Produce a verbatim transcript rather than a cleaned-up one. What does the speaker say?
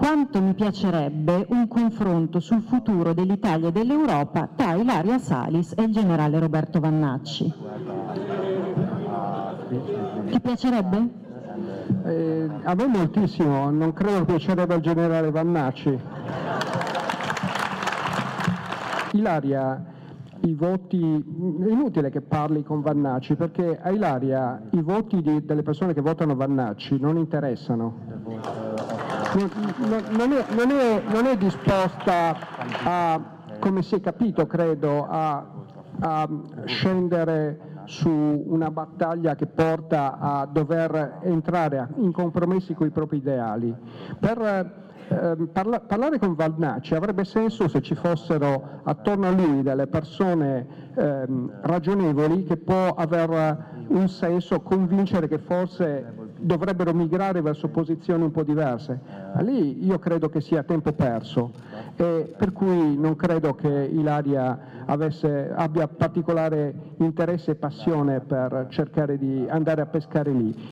quanto mi piacerebbe un confronto sul futuro dell'Italia e dell'Europa tra Ilaria Salis e il generale Roberto Vannacci. Ti piacerebbe? Eh, a me moltissimo, non credo piacerebbe al generale Vannacci. Ilaria, i voti, è inutile che parli con Vannacci, perché a Ilaria i voti di, delle persone che votano Vannacci non interessano. Non, non, è, non, è, non è disposta a, come si è capito credo, a, a scendere su una battaglia che porta a dover entrare in compromessi con i propri ideali. Per eh, parla, parlare con Vannacci avrebbe senso se ci fossero attorno a lui delle persone eh, ragionevoli che può aver un senso convincere che forse dovrebbero migrare verso posizioni un po' diverse. Ma lì io credo che sia tempo perso, e per cui non credo che Ilaria avesse, abbia particolare interesse e passione per cercare di andare a pescare lì.